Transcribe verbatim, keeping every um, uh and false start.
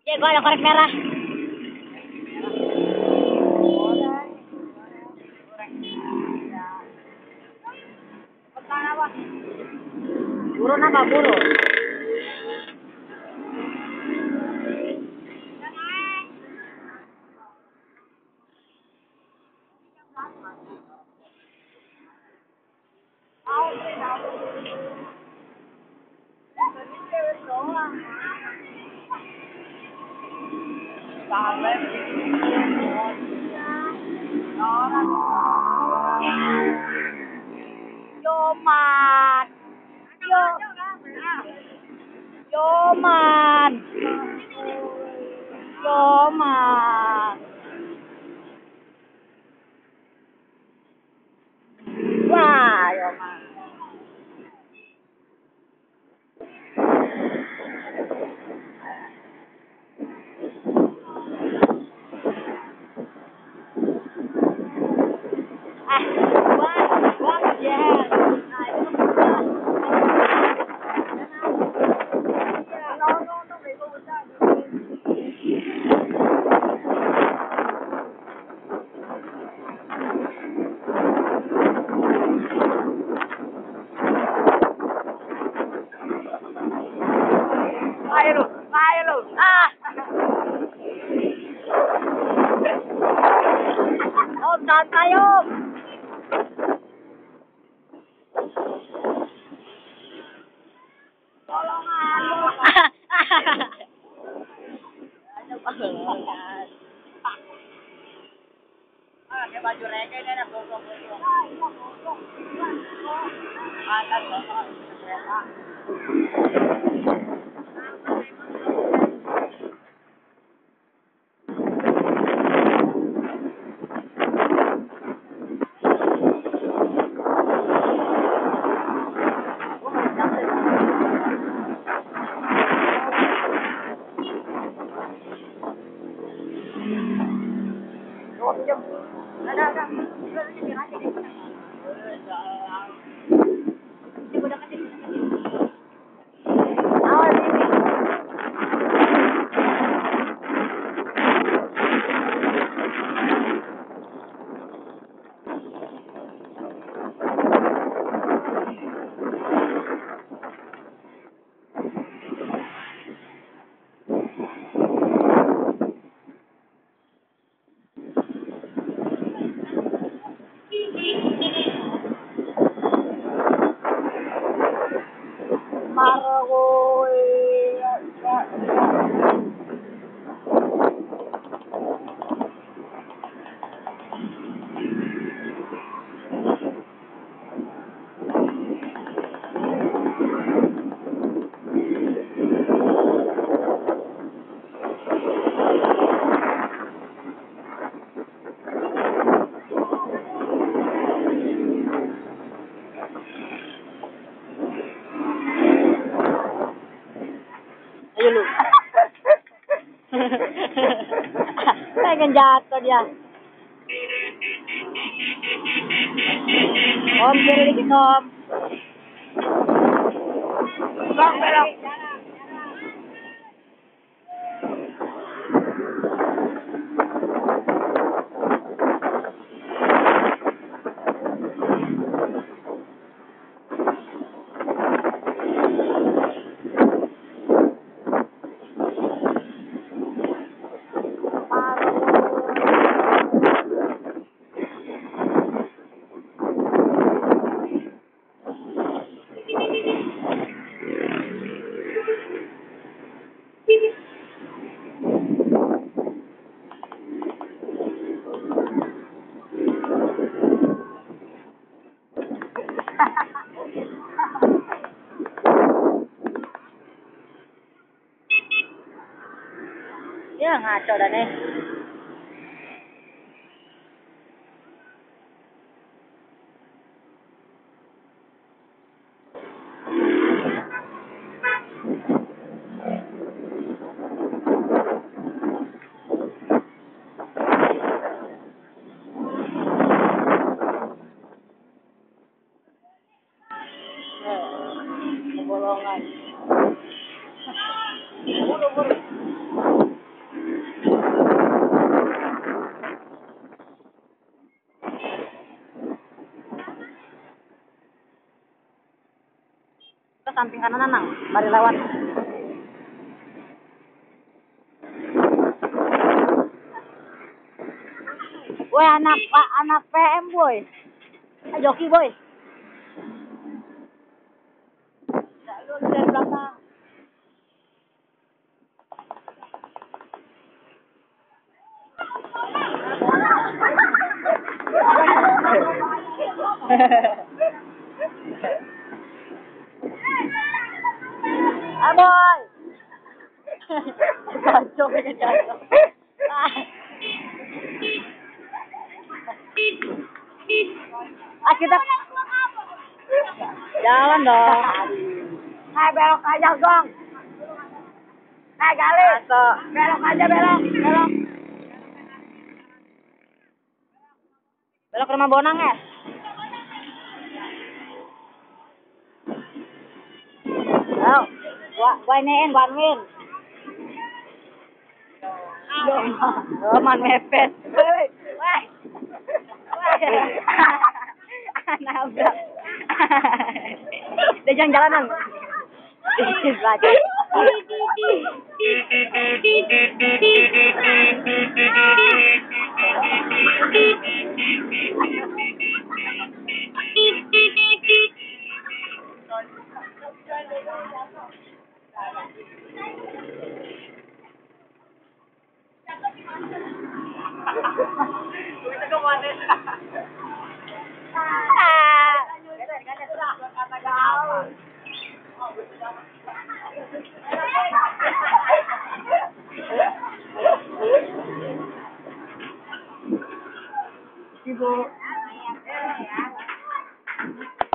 Ya, gua ada korek merah. Burung apa burung? Yoman, yo, Yoman, Yoman. Wah, Yoman. Ah, wah, wah, ya. Nah, itu ayo lu, ayo lu. Ah. Om, santai om. Pakai baju reggae ini ada gosok-gosok. Ada gosok kereta. Ada, ada. Ayo lu. Pengen jatuh dia. Om, kiri dikit om. Bang, belok. Ya ngaco dah nih. Bolongan. Bulu, bulu. samping kanan nang, bari lewat. Woi anak Pak, anak P M boy. Eh, joki boy. Lu dari belakang. Ah boy. Kacau, kacau. Ah kita jalan dong. Eh belok aja dong. Eh gali. Belok aja belok, belok. Belok ke rumah Bonang ya. Oh, gua gua iniin, gua anuin. Oh, man mepet. Woi, woi. Nabrak. Dia jangan jalanan. Dikit lagi. Ibu.